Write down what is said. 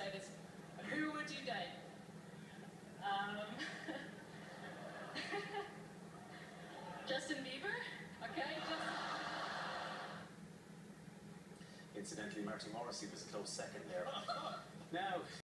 say this. Who would you date? Justin Bieber? Okay, Incidentally, Marty Morrissey was a close second there. Now,